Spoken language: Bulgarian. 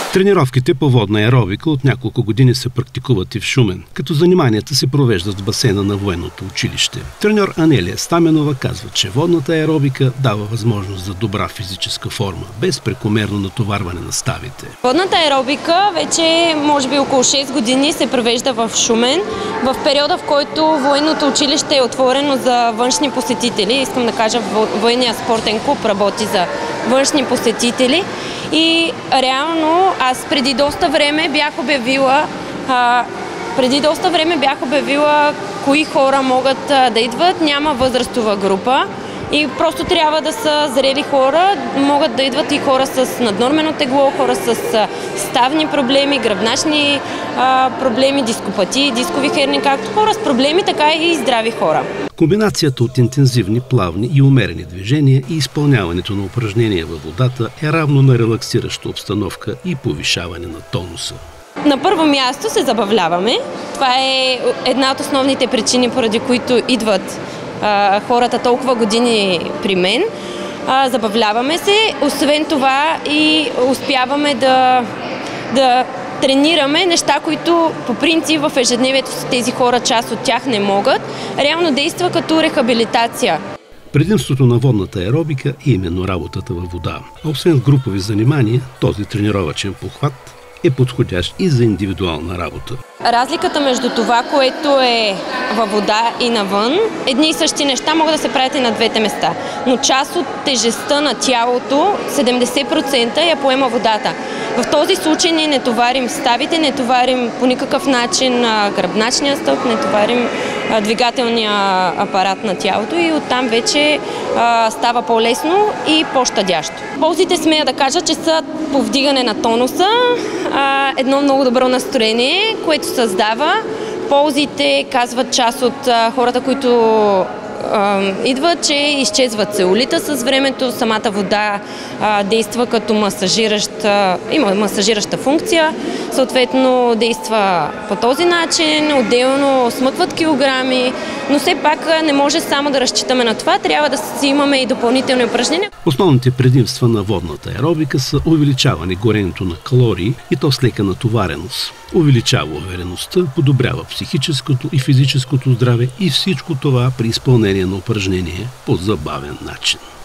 Тренировките по водна аеробика от няколко години се практикуват и в Шумен, като заниманията се провеждат в басейна на военното училище. Треньор Анелия Стаменова казва, че водната аеробика дава възможност за добра физическа форма, без прекомерно натоварване на ставите. Водната аеробика вече може би около 6 години се провежда в Шумен, в периода, в който военното училище е отворено за външни посетители. Искам да кажа, военния спортен клуб работи за външни посетители. И реално аз преди доста време бях обявила кои хора могат да идват, няма възрастова група и просто трябва да са зрели хора, могат да идват и хора с наднормено тегло, хора с ставни проблеми, гръбначни проблеми, дископатии, дискови херни, както хора с проблеми, така и здрави хора. Комбинацията от интензивни, плавни и умерени движения и изпълняването на упражнения във водата е равно на релаксираща обстановка и повишаване на тонуса. На първо място се забавляваме. Това е една от основните причини, поради които идват хората толкова години при мен. Забавляваме се, освен това и успяваме да тренираме неща, които по принцип в ежедневието си тези хора, част от тях не могат. Реално действа като рехабилитация. Предимството на водната аеробика е именно работата във вода. А освен групови занимания, този тренировъчен похват е подходящ и за индивидуална работа. Разликата между това, което е във вода и навън, едни и същи неща могат да се правят и на двете места. Но част от тежестта на тялото, 70% я поема водата. В този случай ние не товарим ставите, не товарим по никакъв начин гръбначния стълб, не товарим двигателния апарат на тялото и оттам вече става по-лесно и по-щадящо. Ползите смея да кажа, че са повдигане на тонуса, едно много добро настроение, което създава. Ползите казват част от хората, които идват, че изчезва целулита с времето, самата вода действа като има масажираща функция, съответно действа по този начин, отделно смъкват килограми, но все пак не може само да разчитаме на това, трябва да си имаме и допълнителни упражнения. Основните предимства на водната аеробика са увеличаване горенето на калории и то с лека натовареност. Увеличава увереността, подобрява психическото и физическото здраве и всичко това при изпълнение на упражнение по забавен начин.